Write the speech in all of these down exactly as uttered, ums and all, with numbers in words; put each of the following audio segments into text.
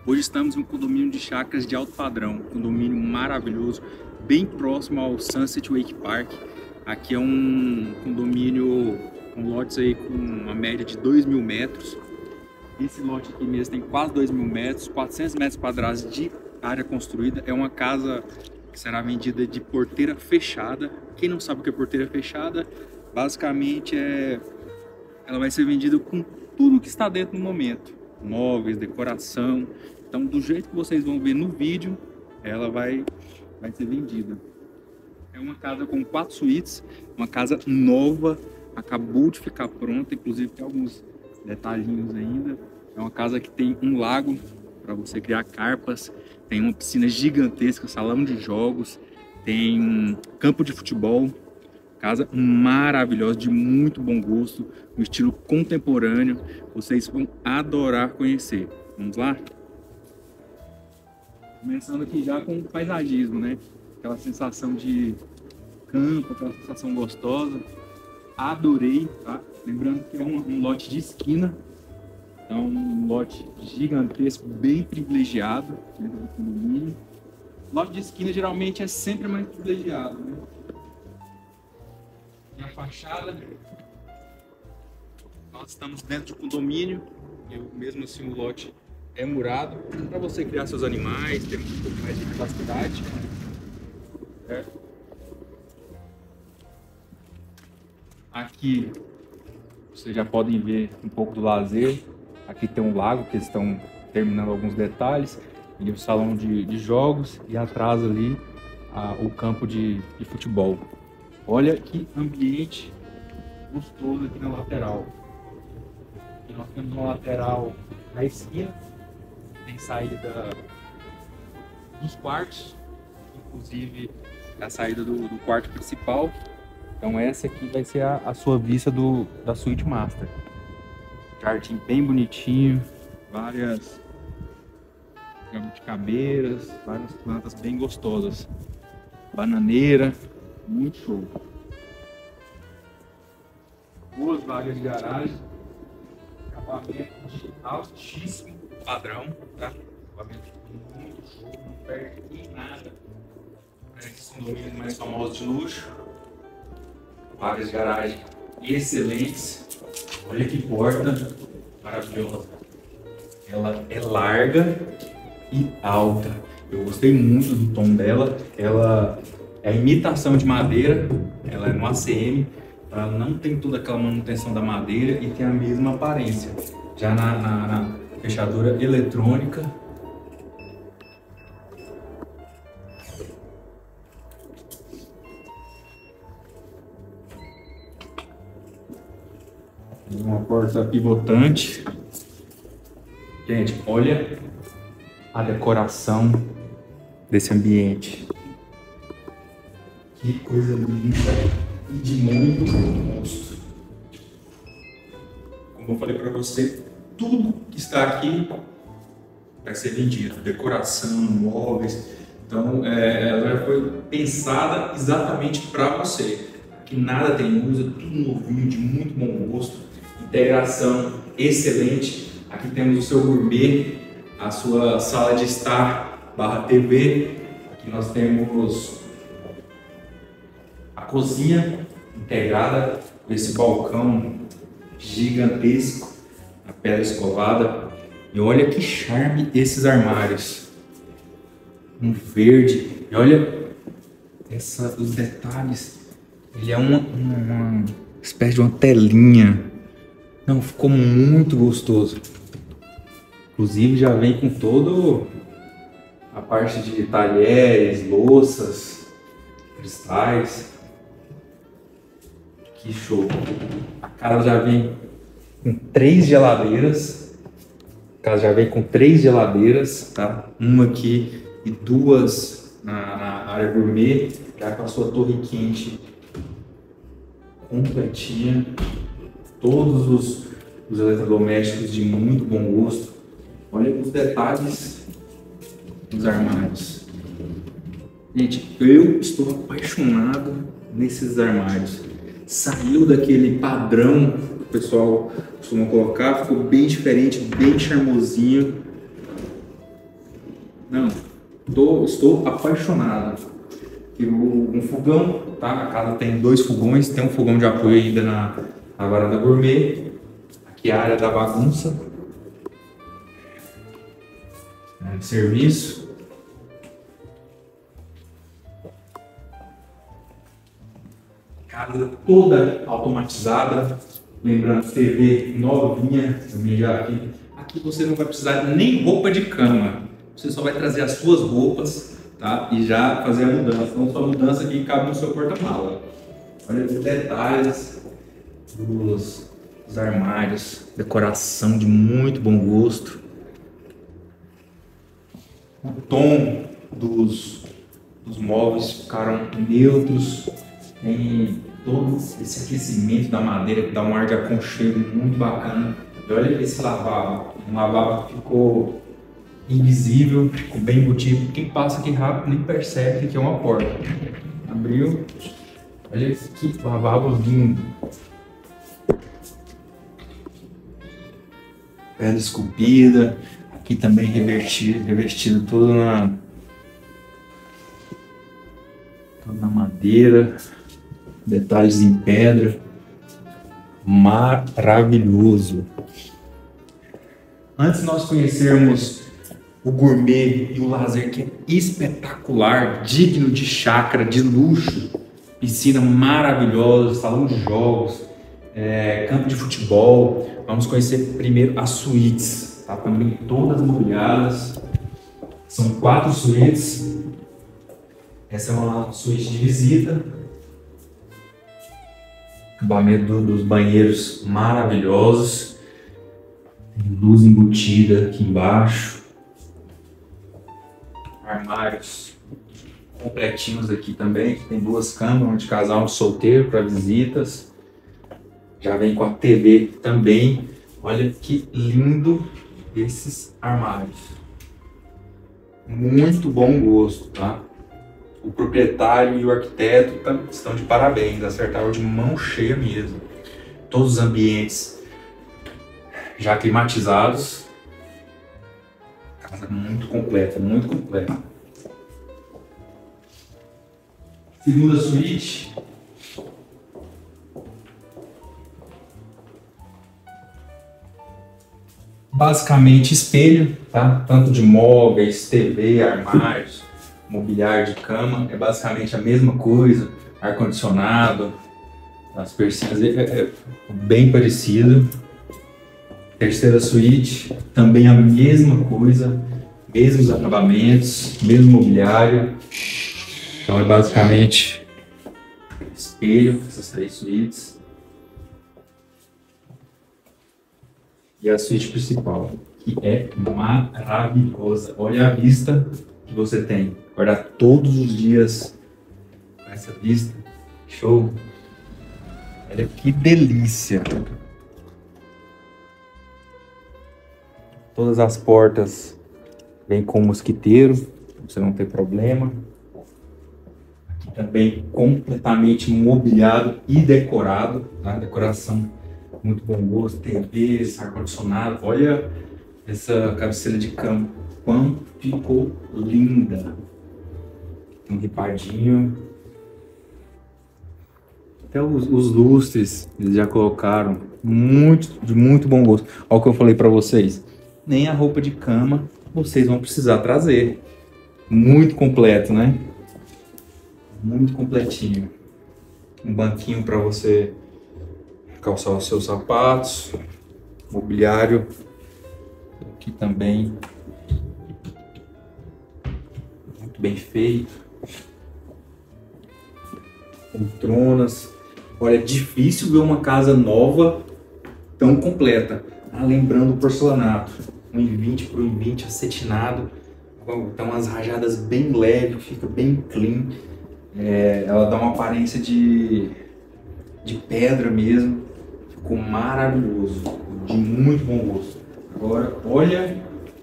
Hoje estamos em um condomínio de chácaras de alto padrão, um condomínio maravilhoso, bem próximo ao Sunset Wake Park. Aqui é um condomínio com lotes aí com uma média de dois mil metros. Esse lote aqui mesmo tem quase dois mil metros, quatrocentos metros quadrados de área construída. É uma casa que será vendida de porteira fechada. Quem não sabe o que é porteira fechada, basicamente é... ela vai ser vendida com tudo que está dentro no momento. Móveis, decoração. Então, do jeito que vocês vão ver no vídeo, ela vai, vai ser vendida. É uma casa com quatro suítes, uma casa nova, acabou de ficar pronta, inclusive tem alguns detalhinhos ainda. É uma casa que tem um lago para você criar carpas, tem uma piscina gigantesca, salão de jogos, tem um campo de futebol. Casa maravilhosa, de muito bom gosto, no estilo contemporâneo. Vocês vão adorar conhecer. Vamos lá? Começando aqui já com o paisagismo, né? Aquela sensação de campo, aquela sensação gostosa. Adorei, tá? Lembrando que é um, um lote de esquina. Então, um lote gigantesco, bem privilegiado dentro do condomínio. Lote de esquina geralmente é sempre mais privilegiado, né? A fachada, nós estamos dentro de um condomínio, eu, mesmo assim o lote é murado, para você criar seus animais, ter um pouco mais de privacidade. É. Aqui vocês já podem ver um pouco do lazer. Aqui tem um lago que eles estão terminando alguns detalhes, e o salão de, de jogos, e atrás ali a, o campo de, de futebol. Olha que ambiente gostoso aqui na lateral. Aqui nós temos uma lateral na esquina, tem saída dos quartos, inclusive a saída do, do quarto principal. Então essa aqui vai ser a, a sua vista do, da suíte master. Jardim bem bonitinho, várias jabuticabeiras, várias plantas bem gostosas. Bananeira. Muito show. Boas vagas de garagem. Acabamento de altíssimo padrão, tá? Acabamento muito show, não perde em nada. Esses condomínios mais famosos de luxo. Vagas de garagem excelentes. Olha que porta maravilhosa. Ela é larga e alta. Eu gostei muito do tom dela. Ela é imitação de madeira, ela é no A C M, ela não tem toda aquela manutenção da madeira e tem a mesma aparência. Já na, na, na fechadura eletrônica, uma porta pivotante. Gente, olha a decoração desse ambiente. Que coisa linda e de muito gosto. Como eu falei para você, tudo que está aqui vai ser vendido. Decoração, móveis. Então, é, ela já foi pensada exatamente para você. Aqui nada tem uso, tudo novinho, de muito bom gosto. Integração excelente. Aqui temos o seu gourmet, a sua sala de estar barra T V. Aqui nós temos a cozinha integrada com esse balcão gigantesco, a pedra escovada. E olha que charme esses armários, um verde. E olha essa, os detalhes. Ele é uma, uma, uma espécie de uma telinha. Não, ficou muito gostoso. Inclusive já vem com todo a parte de talheres, louças, cristais. Que show! A casa já vem com três geladeiras. A casa já vem com três geladeiras, tá? Uma aqui e duas na, na área gourmet, já com a sua torre quente completinha. Todos os, os eletrodomésticos de muito bom gosto. Olha os detalhes dos armários. Gente, eu estou apaixonado nesses armários. Saiu daquele padrão que o pessoal costuma colocar, ficou bem diferente, bem charmosinho. Não, tô, estou apaixonado. E o- um fogão, tá? A casa tem dois fogões, tem um fogão de apoio ainda na, na varanda gourmet. Aqui é a área da bagunça. Área de serviço. Casa toda automatizada. Lembrando, T V novinha, também já aqui. Aqui você não vai precisar nem roupa de cama. Você só vai trazer as suas roupas, tá? E já fazer a mudança. Então, sua mudança aqui cabe no seu porta-mala. Olha os detalhes dos, dos armários. Decoração de muito bom gosto. O tom dos, dos móveis ficaram neutros. Tem todo esse aquecimento da madeira que dá um ar de aconchego muito bacana. E olha esse lavabo. Um lavabo que ficou invisível, ficou bem embutido. Quem passa aqui rápido nem percebe que é uma porta. Abriu. Olha que lavabo lindo. Pedra esculpida. Aqui também revertido, revestido todo na, todo na madeira. Detalhes em pedra. Maravilhoso. Antes de nós conhecermos o gourmet e o lazer, que é espetacular, digno de chácara, de luxo, piscina maravilhosa, salão de jogos, é, campo de futebol, vamos conhecer primeiro as suítes, tá? Também todas mobiliadas. São quatro suítes. Essa é uma suíte de visita. Acabamento do, dos banheiros maravilhosos. Tem luz embutida aqui embaixo. Armários completinhos aqui também. Tem duas camas, uma de casal, uma de solteiro para visitas. Já vem com a T V também. Olha que lindo esses armários. Muito bom gosto, tá? O proprietário e o arquiteto estão de parabéns, acertaram de mão cheia mesmo. Todos os ambientes já climatizados. Casa muito completa, muito completa. Segunda suíte. Basicamente espelho, tá? Tanto de móveis, T V, armários, mobiliário de cama, é basicamente a mesma coisa, ar-condicionado, as persianas, é, é bem parecido. Terceira suíte, também a mesma coisa, mesmos acabamentos, mesmo mobiliário. Então é basicamente espelho, essas três suítes. E a suíte principal, que é maravilhosa. Olha a vista que você tem. Acordar todos os dias com essa vista. Show! Olha que delícia! Todas as portas vêm com mosquiteiro, pra você não ter problema. Aqui também completamente mobiliado e decorado, tá? Decoração muito bom gosto, T V, ar-condicionado. Olha essa cabeceira de cama, quão ficou linda. Tem um ripadinho. Até os, os lustres eles já colocaram, muito, de muito bom gosto. Olha o que eu falei para vocês. Nem a roupa de cama vocês vão precisar trazer. Muito completo, né? Muito completinho. Um banquinho para você calçar os seus sapatos. Mobiliário. Aqui também. Muito bem feito. Poltronas. Olha, é difícil ver uma casa nova tão completa. Ah, lembrando o porcelanato. um e vinte por um e vinte acetinado. Então umas rajadas bem leves, fica bem clean. É, ela dá uma aparência de, de pedra mesmo. Ficou maravilhoso. De muito bom gosto. Agora, olha.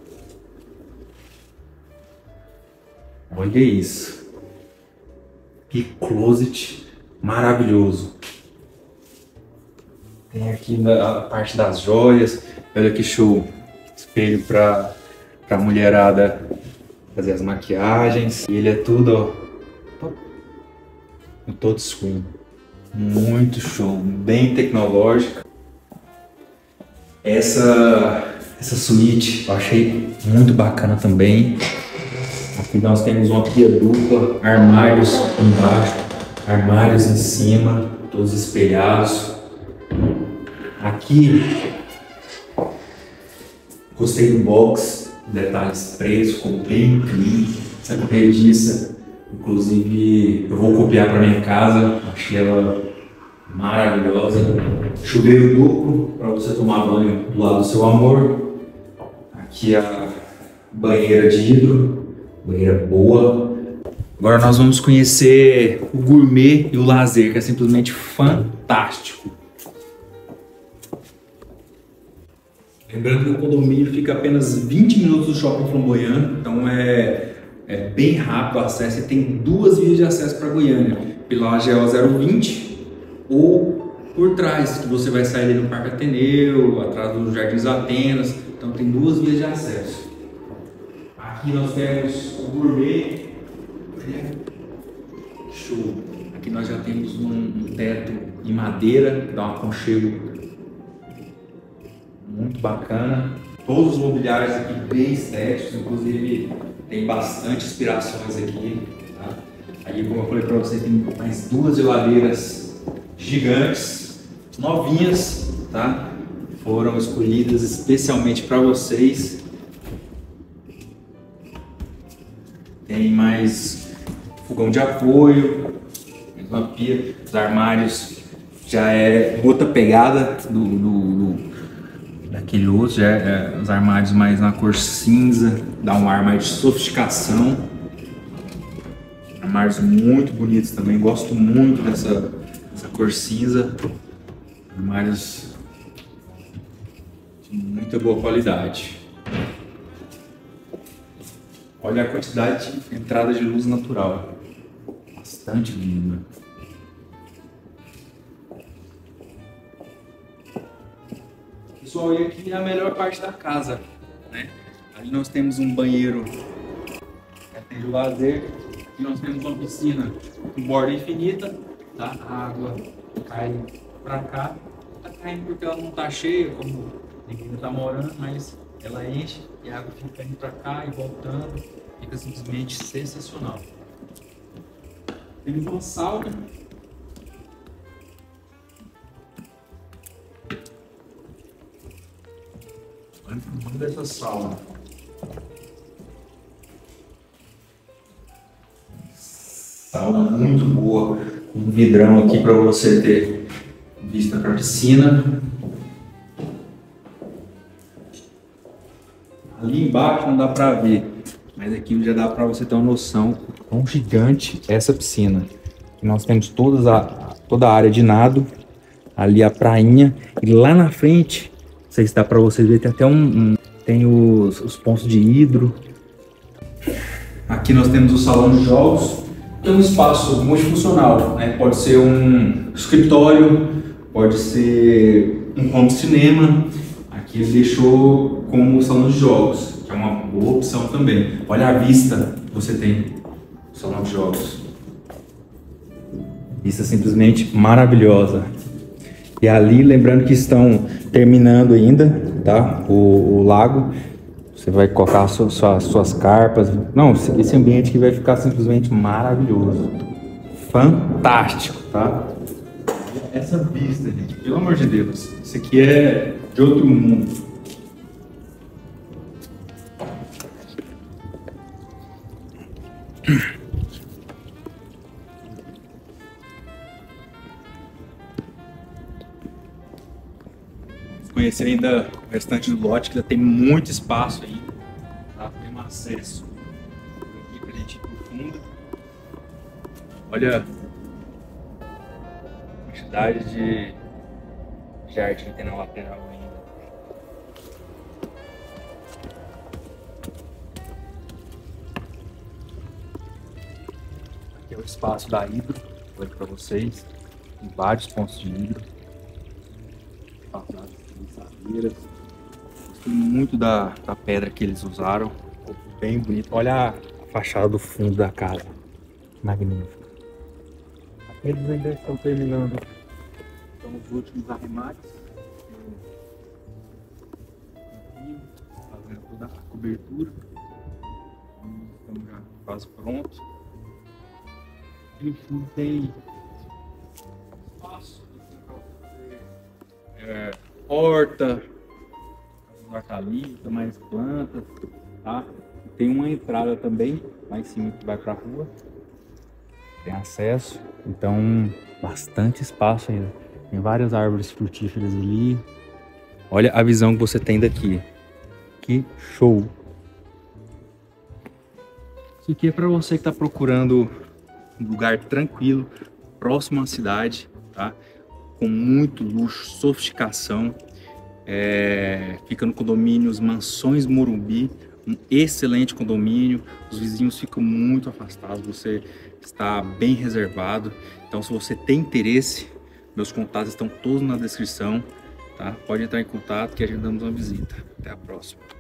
Olha isso. Que closet maravilhoso. Tem aqui a parte das joias. Olha que show. Espelho para a mulherada fazer as maquiagens. E ele é tudo, ó, no touchscreen. Muito show, bem tecnológico. Essa, essa suíte eu achei muito bacana também. Aqui nós temos uma pia dupla, armários embaixo, armários em cima, todos espelhados. Aqui, gostei do box, detalhes pretos, ficou bem clean. Essa corrediça, inclusive, eu vou copiar para minha casa, achei ela maravilhosa. Chuveiro duplo para você tomar banho do lado do seu amor. Aqui a banheira de hidro, banheira boa. Agora nós vamos conhecer o gourmet e o lazer, que é simplesmente fantástico. Lembrando que o condomínio fica a apenas vinte minutos do Shopping Flamboyant, então é, é bem rápido o acesso e tem duas vias de acesso para Goiânia, pela A G O zero vinte ou por trás, que você vai sair ali no Parque Ateneu, atrás dos Jardins Atenas, então tem duas vias de acesso. Aqui nós temos o gourmet, show. Aqui nós já temos um, um teto em madeira, que dá um aconchego muito bacana. Todos os mobiliários aqui bem estéticos, inclusive tem bastante inspirações aqui, tá? Aí, como eu falei para vocês, tem mais duas geladeiras gigantes, novinhas, tá? Foram escolhidas especialmente para vocês. Tem mais fogão de apoio, uma pia, os armários já é outra pegada do, do, do daquele outro, já é, é os armários mais na cor cinza, dá um ar mais de sofisticação. Armários muito bonitos também, gosto muito dessa, dessa cor cinza. Armários de muita boa qualidade. Olha a quantidade de entrada de luz natural, bastante linda. Pessoal, e aqui é a melhor parte da casa, né? Ali nós temos um banheiro que atende o lazer. Aqui nós temos uma piscina com borda infinita, tá? A água cai pra cá, tá caindo porque ela não tá cheia, como ninguém tá morando, mas ela enche e a água fica indo pra cá e voltando, fica simplesmente sensacional. Temos uma sauna. Olha o tamanho dessa sauna. Sauna muito boa, um vidrão aqui para você ter vista para a piscina. Ali embaixo não dá para ver, mas aqui já dá para você ter uma noção do quão gigante é essa piscina. Aqui nós temos todas a, toda a área de nado, ali a prainha, e lá na frente, não sei se dá para vocês verem, tem até um, um tem os, os pontos de hidro. Aqui nós temos o salão de jogos, que é um espaço multifuncional, né? Pode ser um escritório, pode ser um home cinema. Aqui ele deixou como salão de jogos, que é uma boa opção também. Olha a vista que você tem no salão de jogos. Vista simplesmente maravilhosa. E ali, lembrando que estão terminando ainda, tá? O, o lago. Você vai colocar as suas, suas, suas carpas. Não, esse ambiente aqui vai ficar simplesmente maravilhoso. Fantástico, tá? Essa vista, gente, pelo amor de Deus. Isso aqui é de outro mundo. Vamos conhecer ainda o restante do lote, que ainda tem muito espaço aí, tá? Tem um acesso aqui pra gente ir pro fundo. Olha a quantidade de jardim que tem na lateral ainda. Aqui é o espaço da hidro, vou falei para vocês, tem vários pontos de hidro. Gostei muito da, da pedra que eles usaram, ficou Bem bonito. Olha a fachada do fundo da casa. Magnífico. Eles ainda estão terminando. São os últimos arremates. Aqui, fazendo toda a cobertura. Estamos já quase prontos. E no fundo tem espaço é, horta, hortaliça, mais plantas, tá? Tem uma entrada também lá em cima que vai para a rua. Tem acesso, então bastante espaço ainda. Tem várias árvores frutíferas ali. Olha a visão que você tem daqui. Que show! Isso aqui é para você que está procurando um lugar tranquilo, próximo à cidade, tá? Com muito luxo, sofisticação. É... Fica no condomínio Os Mansões Morumbi, um excelente condomínio. Os vizinhos ficam muito afastados, você está bem reservado. Então, se você tem interesse, meus contatos estão todos na descrição, tá? Pode entrar em contato que agendamos uma visita. Até a próxima.